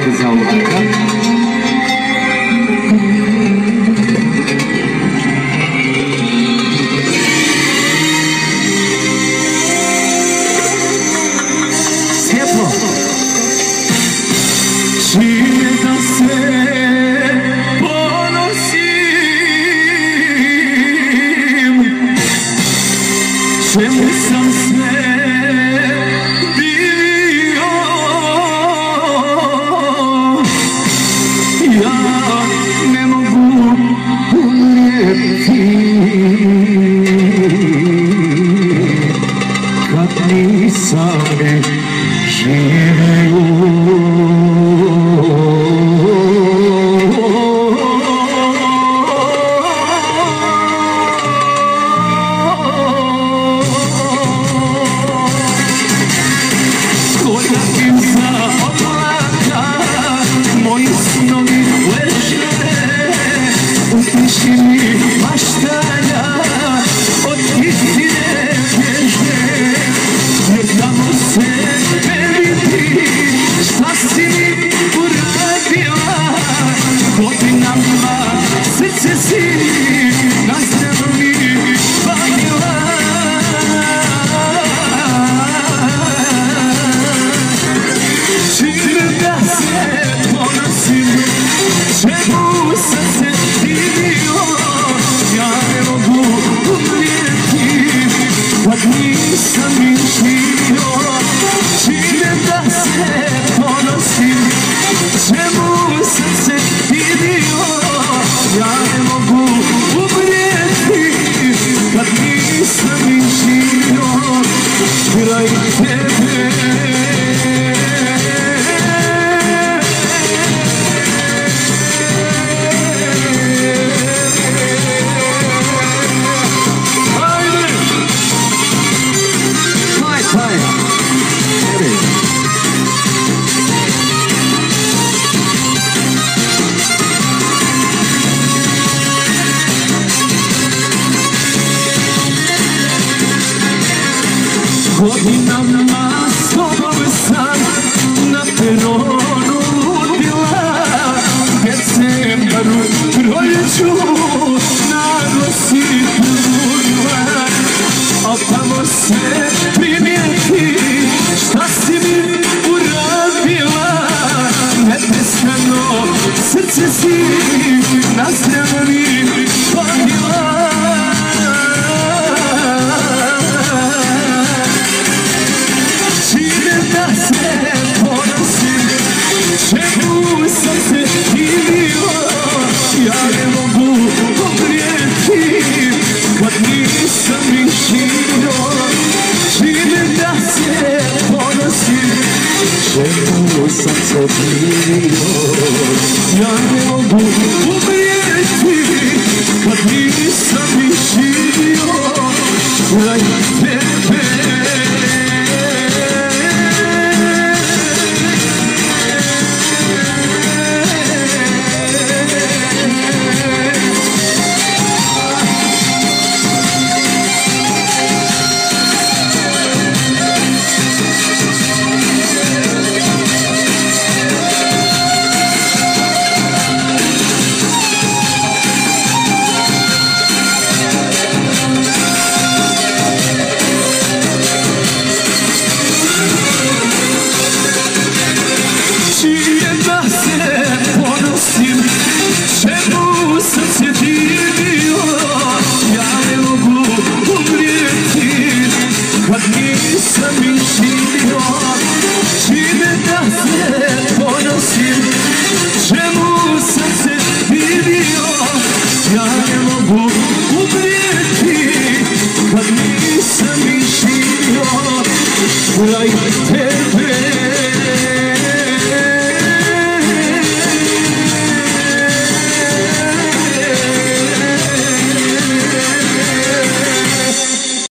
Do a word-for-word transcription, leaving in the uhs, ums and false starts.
Aplauzite za Luka. Svjetlo. Čime da se ponosim, čemu sam sve divio, ja ne mogu umrijeti kad nisam živio. Moji snovi leže u tišini maštanja, od istine bježe, jer tamo se ne vidi šta si mi uradila. Godinama srce si na strani palila. Čime da se ponosim, čemu sam se divio, ja ne mogu umrijeti kad nisam ni živio. Čime da se ponosim, čemu sam se divio, ja ne mogu umrijeti kad nisam ni živio kraj tebe. Godinama s tobom sam na peronu ludila, decembaru proljeću naglo si trudila, al tamo se primijeti šta si mi uradila. Neprestano srce si na strani palila. Čemu sam se divio, ja ne mogu umrijeti kad nisam ni živio. Čime da se ponosim, čemu sam se divio, ja ne mogu